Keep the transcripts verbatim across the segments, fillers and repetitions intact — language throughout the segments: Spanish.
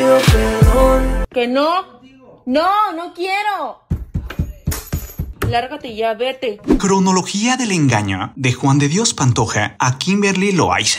pido perdón. ¿Que no? No, no quiero. Lárgate ya, vete. Cronología del engaño de Juan de Dios Pantoja a Kimberly Loaiza.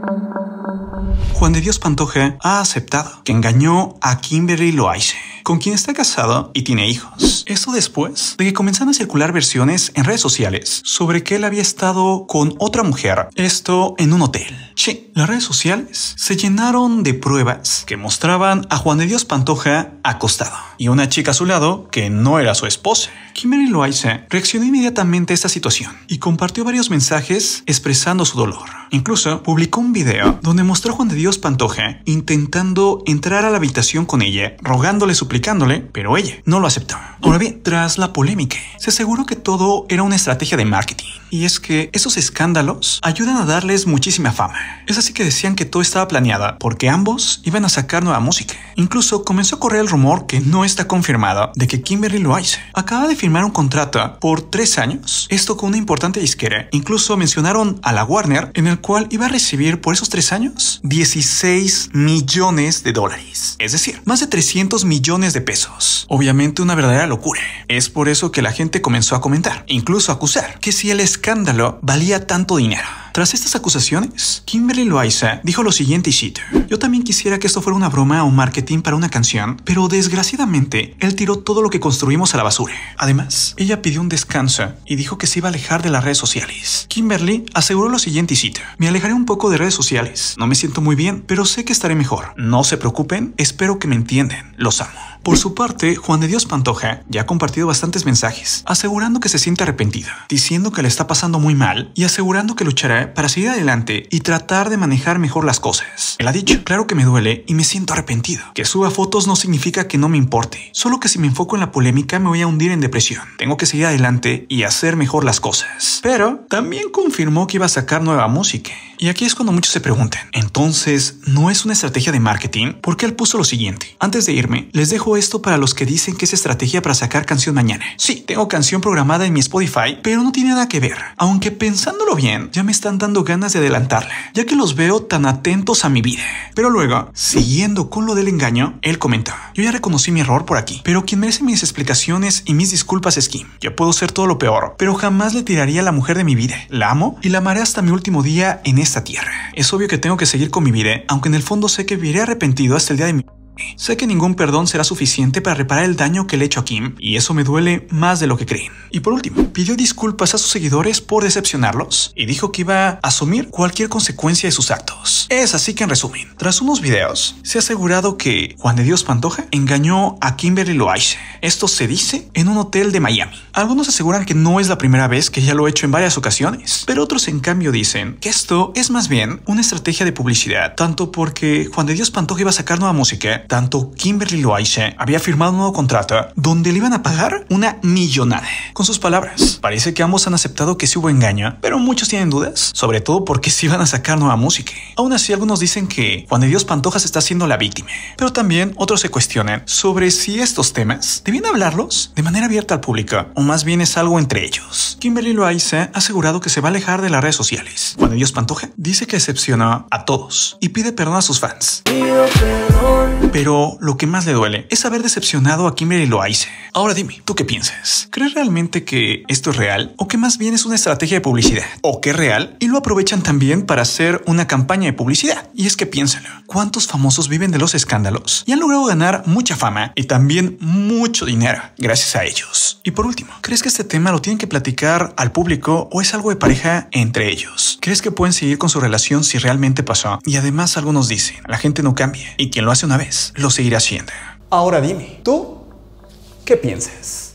Juan de Dios Pantoja ha aceptado que engañó a Kimberly Loaiza, con quien está casado y tiene hijos. Esto después de que comenzaron a circular versiones en redes sociales sobre que él había estado con otra mujer, esto en un hotel. Sí, las redes sociales se llenaron de pruebas que mostraban a Juan de Dios Pantoja acostado y una chica a su lado que no era su esposa. Kimberly Loaiza reaccionó inmediatamente a esta situación y compartió varios mensajes expresando su dolor. Incluso publicó un video donde mostró a Juan de Dios Pantoja intentando entrar a la habitación con ella, rogándole, suplicándole, pero ella no lo aceptó. Ahora bien, tras la polémica, se aseguró que todo era una estrategia de marketing. Y es que esos escándalos ayudan a darles muchísima fama. Es así que decían que todo estaba planeado porque ambos iban a sacar nueva música. Incluso comenzó a correr el rumor, que no está confirmado, de que Kimberly Loaiza acaba de firmar un contrato por tres años, esto con una importante disquera. Incluso mencionaron a la Warner, en el cual iba a recibir por esos tres años dieciséis millones de dólares, es decir, más de trescientos millones de pesos. Obviamente una verdadera locura. Es por eso que la gente comenzó a comentar, incluso a acusar, que si el escándalo valía tanto dinero. Tras estas acusaciones, Kimberly Loaiza dijo lo siguiente y cito: "Yo también quisiera que esto fuera una broma o marketing para una canción, pero desgraciadamente él tiró todo lo que construimos a la basura". Además, ella pidió un descanso y dijo que se iba a alejar de las redes sociales. Kimberly aseguró lo siguiente y cito: "Me alejaré un poco de redes sociales. No me siento muy bien, pero sé que estaré mejor. No se preocupen, espero que me entiendan. Los amo". Por su parte, Juan de Dios Pantoja ya ha compartido bastantes mensajes, asegurando que se siente arrepentido, diciendo que le está pasando muy mal y asegurando que luchará para seguir adelante y tratar de manejar mejor las cosas. Él ha dicho: "Claro que me duele y me siento arrepentido. Que suba fotos no significa que no me importe, solo que si me enfoco en la polémica me voy a hundir en depresión. Tengo que seguir adelante y hacer mejor las cosas". Pero también confirmó que iba a sacar nueva música. Y aquí es cuando muchos se preguntan, entonces, ¿no es una estrategia de marketing? Porque él puso lo siguiente: "Antes de irme, les dejo esto para los que dicen que es estrategia para sacar canción mañana. Sí, tengo canción programada en mi Spotify, pero no tiene nada que ver. Aunque pensándolo bien, ya me están dando ganas de adelantarla, ya que los veo tan atentos a mi vida". Pero luego, siguiendo con lo del engaño, él comentó: "Yo ya reconocí mi error por aquí, pero quien merece mis explicaciones y mis disculpas es Kim. Yo puedo ser todo lo peor, pero jamás le tiraría a la mujer de mi vida. La amo y la amaré hasta mi último día en esta tierra. Es obvio que tengo que seguir con mi vida, aunque en el fondo sé que viviré arrepentido hasta el día de mi... Sé que ningún perdón será suficiente para reparar el daño que le he hecho a Kim, y eso me duele más de lo que creen". Y por último, pidió disculpas a sus seguidores por decepcionarlos y dijo que iba a asumir cualquier consecuencia de sus actos. Es así que, en resumen, tras unos videos, se ha asegurado que Juan de Dios Pantoja engañó a Kimberly Loaiza. Esto se dice en un hotel de Miami. Algunos aseguran que no es la primera vez, que ya lo ha hecho en varias ocasiones, pero otros en cambio dicen que esto es más bien una estrategia de publicidad, tanto porque Juan de Dios Pantoja iba a sacar nueva música, tanto Kimberly Loaiza había firmado un nuevo contrato donde le iban a pagar una millonada. Con sus palabras, parece que ambos han aceptado que sí hubo engaño, pero muchos tienen dudas, sobre todo porque sí van a sacar nueva música. Aún así, algunos dicen que Juan de Dios Pantoja se está haciendo la víctima, pero también otros se cuestionan sobre si estos temas debían hablarlos de manera abierta al público, o más bien es algo entre ellos. Kimberly Loaiza ha asegurado que se va a alejar de las redes sociales. Juan de Dios Pantoja dice que decepcionó a todos y pide perdón a sus fans. Pido perdón. Pero lo que más le duele es haber decepcionado a Kimberly Loaiza. Ahora dime, ¿tú qué piensas? ¿Crees realmente que esto es real? ¿O que más bien es una estrategia de publicidad? ¿O que es real y lo aprovechan también para hacer una campaña de publicidad? Y es que piénsalo, ¿cuántos famosos viven de los escándalos y han logrado ganar mucha fama y también mucho dinero gracias a ellos? Y por último, ¿crees que este tema lo tienen que platicar al público o es algo de pareja entre ellos? ¿Crees que pueden seguir con su relación si realmente pasó? Y además algunos dicen, la gente no cambia y quien lo hace una vez lo seguirá haciendo. Ahora dime, ¿tú qué piensas?